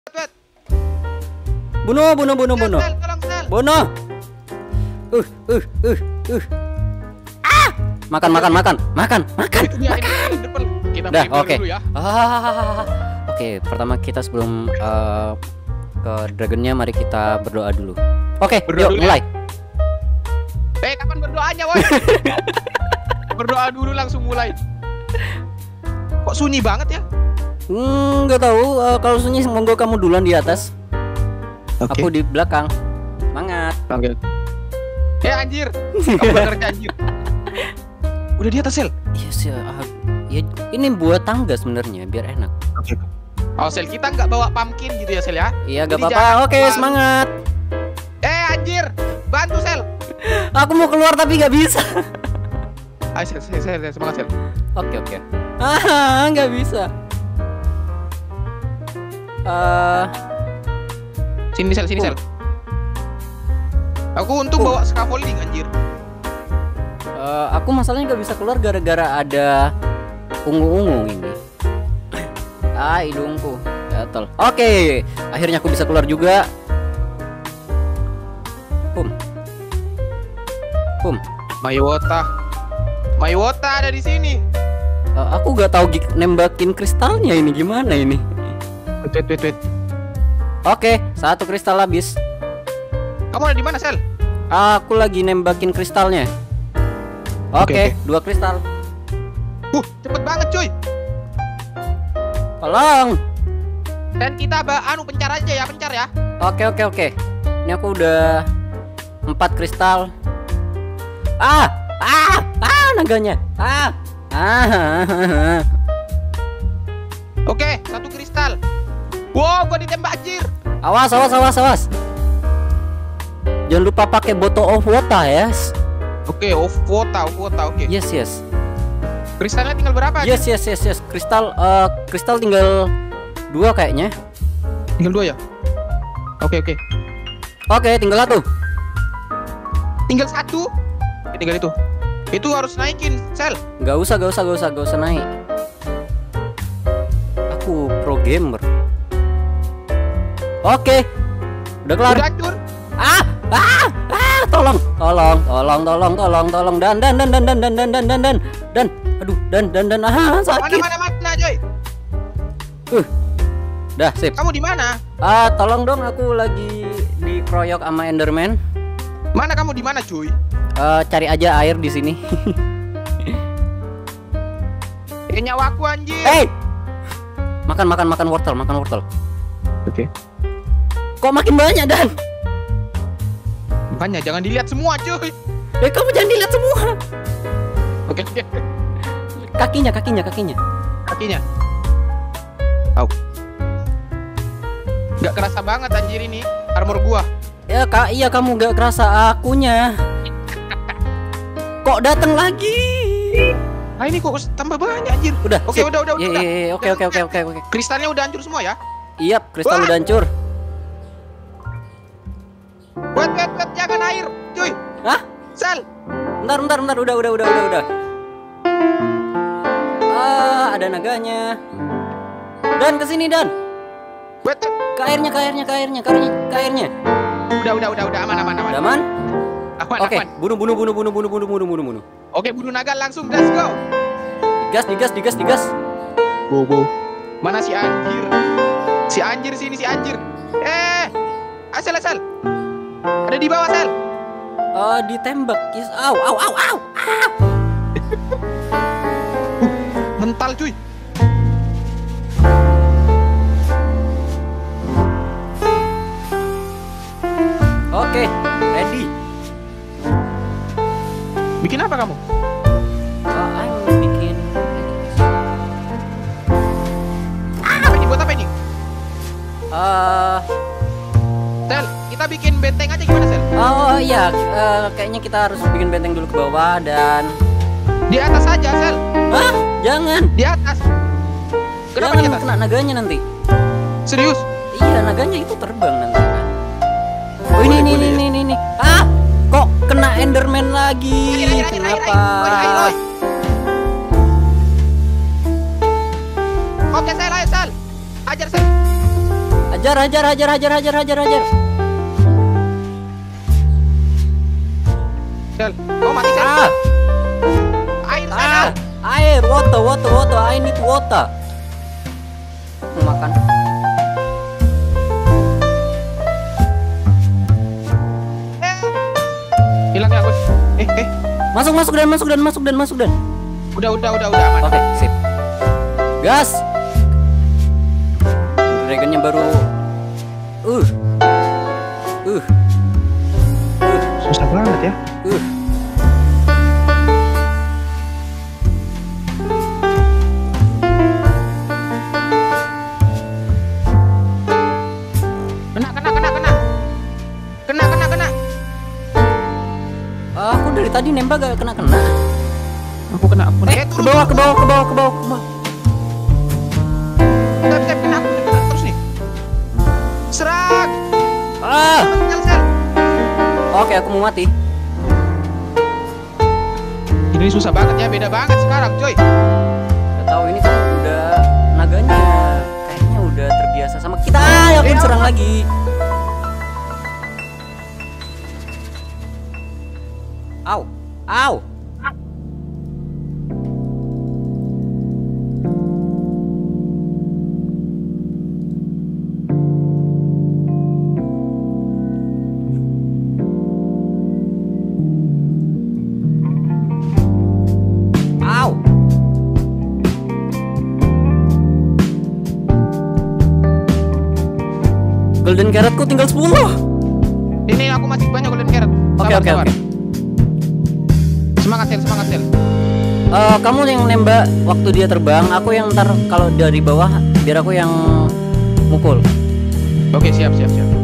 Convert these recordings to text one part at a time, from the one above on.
Wait. Bunuh. Sel, tolong Sel. Bunuh. Makan. Itu dia, ini depan. Kita Dah, prepare oke. dulu ya. Oke, pertama kita sebelum ke dragonnya, mari kita berdoa dulu. Oke, Berdoa yuk dulu ya. mulai. Kapan berdoanya, woi? Berdoa dulu langsung mulai. Kok sunyi banget ya? Nggak tahu. Kalau sunyi, monggo kamu duluan di atas. Oke. Aku di belakang. Semangat. Oke. Anjir. Kamu benernya anjir. Udah di atas Sel. Yes, ya, ini buat tangga sebenarnya biar enak. Oke. Oh Sel, kita nggak bawa pumpkin gitu ya Sel ya? Iya, gak Jadi apa-apa. jangan Oke, lupa. semangat. Anjir. Bantu Sel. Aku mau keluar tapi nggak bisa. Ayo Sel, semangat Sel. Oke. Nggak bisa. Sini Sel. Aku untung bawa scaffolding anjir. Aku masalahnya nggak bisa keluar gara-gara ada ungu-ungu ini. Hidungku gatel. Oke, akhirnya aku bisa keluar juga. Mayota ada di sini. Aku nggak tahu nembakin kristalnya ini gimana ini. Wait. Oke, satu kristal habis. Kamu ada di mana Sel? Aku lagi nembakin kristalnya. Oke, 2 kristal. Cepet banget cuy. Tolong. Dan kita pencar aja ya, pencar ya. Oke. Ini aku udah 4 kristal. Naganya. Oke, 1 kristal. Wow, gua ditembak anjir. Awas. Jangan lupa pakai bottle of water ya. Oke, off quota, oke. Yes. Kristalnya tinggal berapa? Yes. Kristal tinggal 2 kayaknya. Tinggal 2 ya? Oke. Oke, tinggal 1. Tinggal 1. Tinggal itu. Itu harus naikin, Sel. Gak usah naik. Aku pro gamer. Oke. Udah kelar. Udah hancur. Tolong. Dan. Sakit. Mana, Joy? Dah, sip. Kamu di mana? Tolong dong, aku lagi dikeroyok sama Enderman. Mana kamu di mana, cuy? Cari aja air di sini. Nyawaku anjir. Makan wortel. Oke. Kok makin banyak, Dan? Makanya jangan dilihat semua, cuy. Kamu jangan dilihat semua. Oke. Kakinya. Kakinya. Au. Gak kerasa banget anjir ini armor gua. Ya, iya kamu gak kerasa akunya. Kok datang lagi? Ini kok tambah banyak anjir. Udah. Oke, udah. Iya. Oke. Kristalnya udah hancur semua ya? Iya, kristal udah hancur. Wait, jangan air, cuy. Hah? Sel. Bentar. Udah. Ada naganya. Dan kesini, Dan. Wait. Ke airnya. Udah aman. Aman? Oke, Aman. bunuh. Oke, bunuh naga langsung, let's go. Digas. Go. Mana si anjir? Si anjir sini, si anjir. Asal. Ada di bawah, Sel. Ditembak. Yes. Au. Mental, cuy. Oke, ready. Bikin apa kamu? I'm bikin. Buat apa ini? Sel, kita bikin benteng aja gimana, Sel? Oh iya, kayaknya kita harus bikin benteng dulu ke bawah dan Di atas aja, Sel. Hah? Jangan. Di atas. Kenapa di Jangan atas? kena naganya nanti. Serius? Iya, naganya itu terbang nanti. Oh, Boleh, ini. Kok kena Enderman lagi? Air. Kenapa? Oi. Oke, Sel, ayo, Sel. Ajar, Sel. Hajar, hajar, hajar, hajar, hajar, hajar, hajar. Sel, oh mati Sel. Air Sel. Air, water, water, water. I need water. Mau makan. Hilang ya Gus. Masuk, masuk dan masuk dan masuk dan masuk dan. Udah aman. Oke, sip. Gas. Dragonnya baru. Susah banget ya. Kena. Aku dari tadi nembak gak kena. Aku kena. Ke bawah. Step, kena terus nih. Serak. Sel. Oke, aku mau mati. Ini susah banget ya, beda banget sekarang, coy. Gak tahu ini kan udah naganya kayaknya udah terbiasa sama kita. Ya pun serang lagi. Au. Golden carrotku tinggal 10. Ini aku masih banyak golden carrot. Oke. Semangat Sel. Kamu yang nembak waktu dia terbang, aku yang ntar kalau dari bawah biar aku yang mukul. Oke, siap.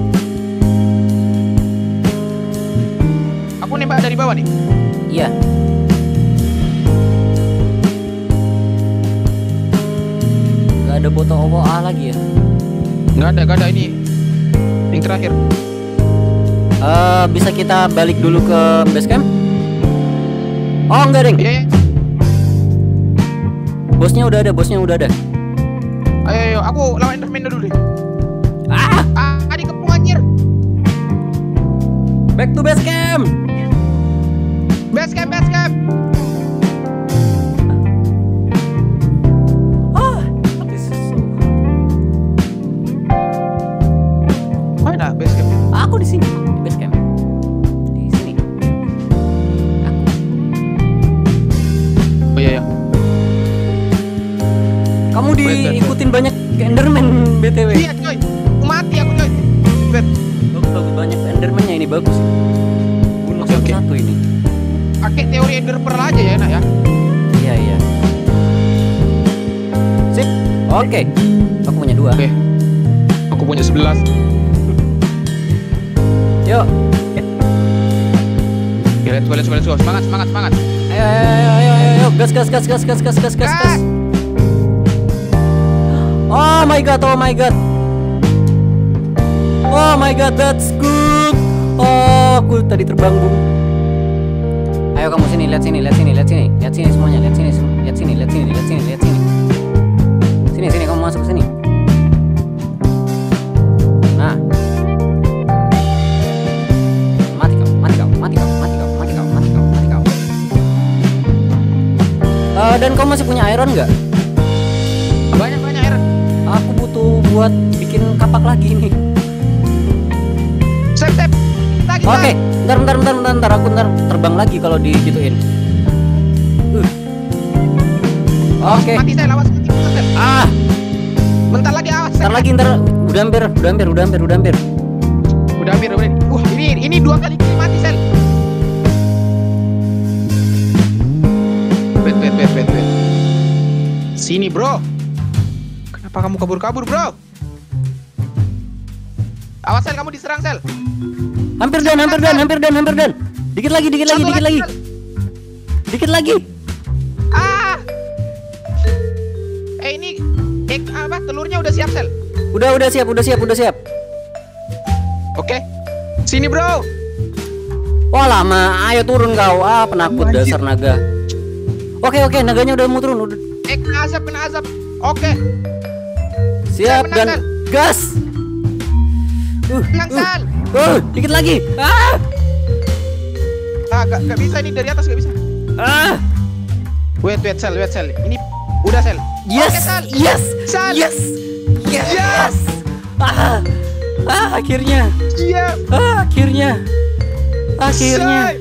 Aku nembak dari bawah nih. Iya. Gak ada botol OA lagi ya? Gak ada ini. Yang terakhir. Bisa kita balik dulu ke base camp? Oh enggak deng. Iya. Bosnya udah ada. Ayo, aku lawan Enderman dulu deh. Dikepung anjir. Back to base camp. Base camp. This is so... Mana base camp? Aku di sini, di base camp. Di sini. Oh iya. Kamu diikutin banyak Enderman BTW. Iya coy, mati aku coy. Bagus banyak Enderman-nya ini bagus. Bunuh satu ini. Pakai teori Ender Pearl aja ya nak ya. Iya. Sip. Oke. Aku punya 2. Oke. Aku punya 11. Yuk. Let's go. Semangat. Ayo. Gas. Oh my god, that's good. Oh, aku tadi terbang, Bung. Ayo kamu sini, lihat sini semuanya, lihat sini. Sini kamu masuk ke sini. Nah. Mati kau. Dan kau masih punya iron nggak? Banyak iron. Aku butuh buat bikin kapak lagi nih. Sep. Oke, bentar, aku terbang lagi kalau digituin. Oke. Mati saya, awas mati Sel. Bentar lagi awas. Udah hampir. Udah hampir. Ini 2 kali mati Sel. Wait. Sini bro. Kenapa kamu kabur bro? Awas Sel, kamu diserang Sel. Hampir dan. Dikit lagi. Ini telurnya udah siap Sel. Udah siap. Oke. Sini bro. Wah lama, ayo turun kau. Penakut dasar naga. Oke, naganya udah mau turun. Kena azab. Oke. Siap dan gas. Tenang, Sal. Dikit lagi. Ah, Gak bisa ini dari atas, gak bisa. ah. Wait, Sal. Ini udah, Sal. Yes, Oke, Sal. yes, Sal. yes, yes. Yes. Akhirnya. Iya. Akhirnya. Say.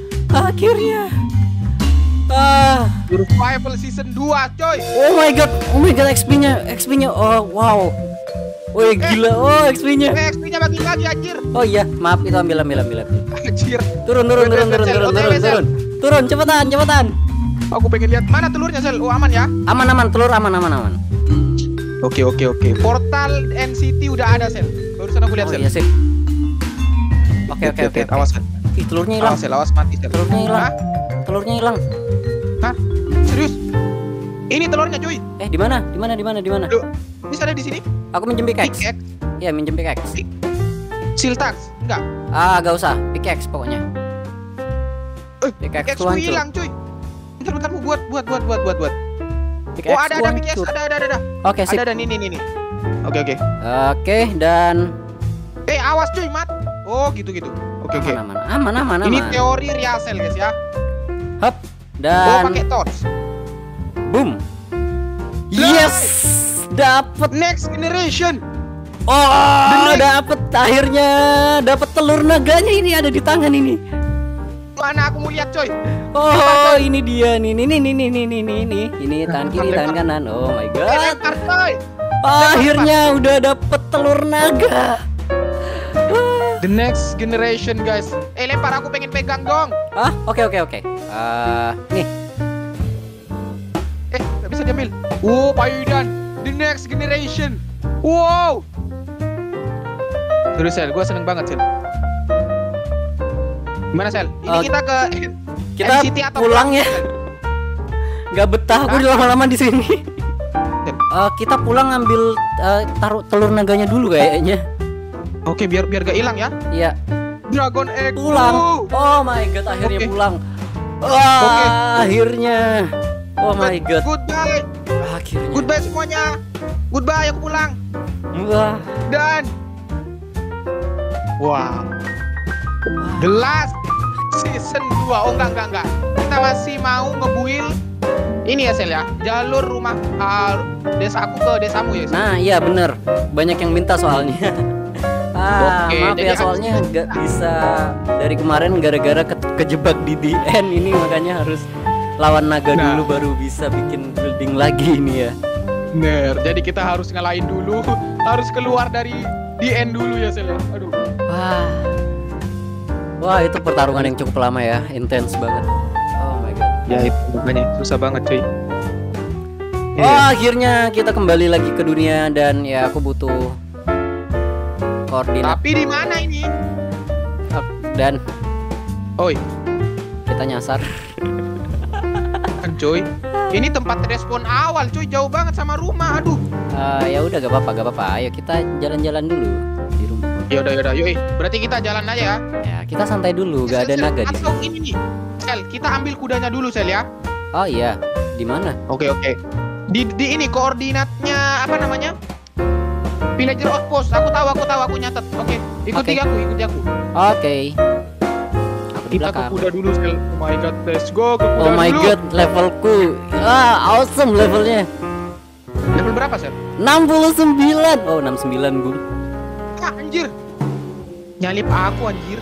Survival season 2, coy. Oh my god, XP-nya. Oh wow. Woi gila, XP-nya. XP-nya bagi-bagi, anjir. Oh iya, maaf itu ambil. Anjir. Turun. Turun, cepetan. Aku pengen lihat mana telurnya, Sel. Oh, aman ya. Aman, telur aman. Oke. Portal NCT udah ada, Sel. Barusan aku lihat, Oh Sel. iya sip. Oke. Awas, Sel. Ih, telurnya hilang. Awas, Sel. Awas mati, Sel. Telurnya hilang. Hah? Serius? Ini telurnya, cuy. Di mana? Loh, bisa ada di sini? Aku minjem pickaxe. Pickaxe. Iya, minjem pickaxe. Siltax? Enggak. Gak usah. Pickaxe pokoknya. Pickaxe Pickaxe ku hancur. hilang, cuy. Bentar, buat. Pickaxe Oh, ada hancur. pickaxe, ada. Oke, sip. Ada nih. Oke. Oke, dan Awas, cuy, mat. Oh, gitu. Oke. aman. Ini teori real, Sel, guys ya. Hup. Oh, Dan pakai torch. boom. Yes, dapat. Next generation. Oh, dapat akhirnya dapat telur naganya ini ada di tangan ini. Mana aku mau lihat, coy. Oh, ini dia nih. Ini tangan kiri, tangan kanan. Oh my god. Lempar, coy. Akhirnya udah dapet telur naga. The next generation, guys. Lempar, aku pengen pegang dong. Oke. Nih. Gak bisa diambil. Payudan. The next generation. Wow. Terus, Sel, gue seneng banget, Sel. Gimana, Sel? Ini kita ke NCT atau pulang ya. Gak betah aku lama-lama di sini. Kita pulang ngambil taruh telur naganya dulu kayaknya. Oke, biar gak hilang ya. Iya. Dragon Egg Pulang. Oh my god, akhirnya pulang. Akhirnya. Oh my god. Goodbye. Akhirnya. Goodbye semuanya. Goodbye, aku pulang. Wah. Dan wow. The last season 2. Oh enggak. Kita masih mau ngebuild ini ya, Sel ya. Jalur rumah desaku ke desamu ya, Sel? Nah, iya bener. Banyak yang minta soalnya. Oke, maaf jadi ya soalnya nggak bisa dari kemarin gara-gara kejebak di DN ini, makanya harus lawan naga dulu baru bisa bikin building lagi ini ya. Bener, jadi kita harus ngalahin dulu, harus keluar dari DN dulu ya, Sel. Aduh. Wah, itu pertarungan yang cukup lama ya, intens banget. Oh my god. Ya itu makanya susah banget, cuy. Akhirnya kita kembali lagi ke dunia dan ya aku butuh koordinat. Tapi di mana ini? Dan oi, kita nyasar. Kan, cuy. Ini tempat respon awal, cuy. Jauh banget sama rumah. Aduh. Ya udah gak apa-apa. Ayo kita jalan-jalan dulu di rumah. Yaudah. Yuk, berarti kita jalan aja ya. Ya, kita santai dulu, gak ada naga di Atau sini. ini nih. Sel, kita ambil kudanya dulu, Sel ya. Oh iya, di mana? Oke. Di ini koordinatnya apa namanya? Villager outpost. Aku tahu, aku nyatet. Oke, ikuti aku. Oke. Aku di Kita ke belakang. kuda dulu, Sel. Oh my god, let's go ke kuda dulu. Oh my god, levelku. Awesome levelnya. Level berapa, Sel? 69. Oh, 69, Bung. Anjir. Nyalip aku, anjir.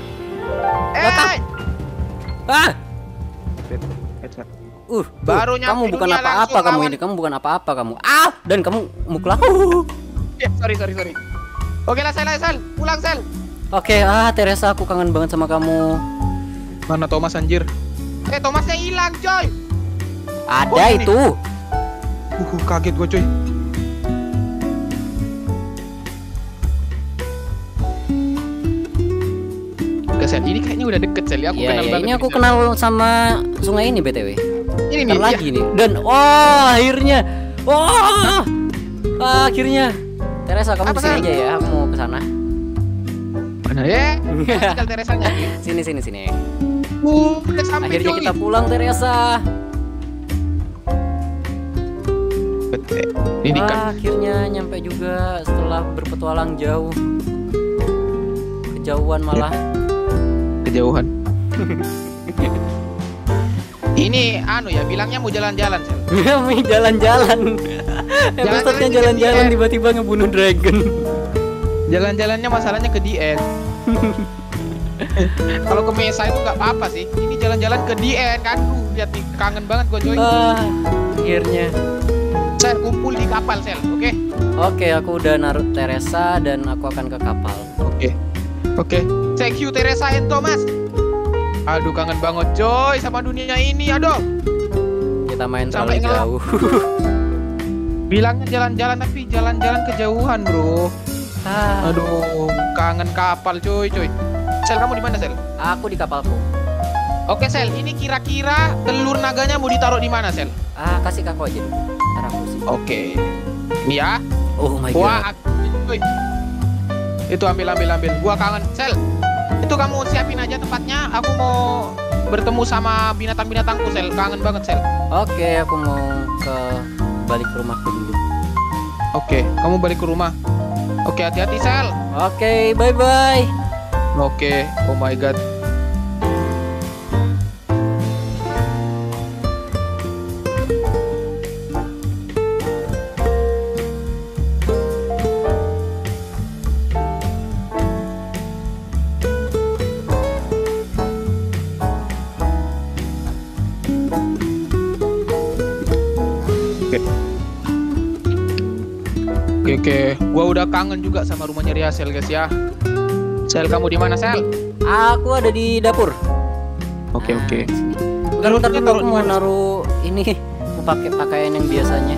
Baru kamu nyampe bukan dunia apa-apa langsung kamu lawan. ini. Kamu bukan apa-apa kamu. Dan kamu mukul aku. Sorry. Oke lah, Sel. Pulang, Sel. Oke, Teresa, aku kangen banget sama kamu. Mana Thomas, anjir? Thomasnya hilang, coy. Ada Oh, ini. itu. Kaget gue, coy. Oke, Sel, ini kayaknya udah deket, Sel. Aku Iya, kenal iya, banget. ini aku Sel. kenal sama sungai ini BTW. Ini Bentar nih. lagi nih. Dan akhirnya. Akhirnya. Teresa, kamu Apa, di sini Sel? aja ya. Aku mau ke sana. Mana ya? Tinggal Teresanya. Sini. Udah sampai, Akhirnya coy. kita pulang, Teresa. Betul. Ini kan. Akhirnya nyampe juga setelah berpetualang jauh. kejauhan malah. Kejauhan. Ini anu ya, bilangnya mau jalan-jalan, Sel. Mau jalan-jalan. Episode-nya jalan-jalan tiba-tiba ngebunuh dragon. Jalan-jalannya masalahnya ke DN. Kalau ke Mesa itu nggak apa-apa sih. Ini jalan-jalan ke DN kan. Lihat nih, kangen banget gua coy. Akhirnya. Sel, kumpul di kapal, Sel. Oke. Oke, aku udah naruh Teresa dan aku akan ke kapal. Oke. Thank you Teresa and Thomas. Aduh, kangen banget coy sama dunia ini. Aduh. Kita main Sampai terlalu jauh. Bilangnya jalan-jalan tapi jalan-jalan kejauhan, bro. Aduh, kangen kapal coy. Sel, kamu di mana, Sel? Aku di kapalku. Oke, Sel, ini kira-kira telur naganya mau ditaruh di mana, Sel? Kasih ke aku aja dulu. Ntar aku sih. Oke. Ini ya. Oh my god. Wah, coy. Itu ambil. Gua kangen, Sel. Itu kamu siapin aja tempatnya. Aku mau bertemu sama binatang-binatangku, Sel. Kangen banget, Sel. Oke, aku mau balik ke rumahku dulu. Oke, kamu balik ke rumah. Oke, hati-hati, Sel. Oke, bye-bye. Oke, oh my god. Oke. Gua udah kangen juga sama rumahnya Ria, Sel, guys ya. Sel, kamu di mana, Sel? Aku ada di dapur. Oke. Bentar dulu, aku mau naruh ini, mau pakai pakaian yang biasanya.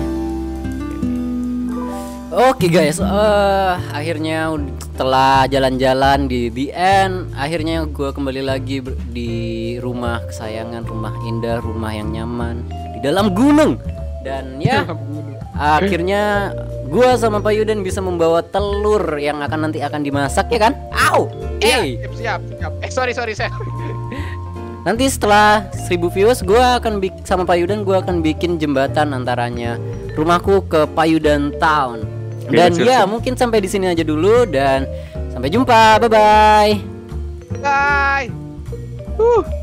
Oke guys, akhirnya setelah jalan-jalan di The End, akhirnya gue kembali lagi di rumah kesayangan, rumah indah, rumah yang nyaman di dalam gunung. Dan ya, akhirnya gue sama Pak Yuden bisa membawa telur yang nanti akan dimasak, ya kan? Au! Siap. Sorry, Sel. Nanti setelah 1000 views gue akan sama Pak Yudan gue akan bikin jembatan antaranya rumahku ke Payudan Town. Dan ya mungkin sampai di sini aja dulu dan sampai jumpa. Bye bye. Bye.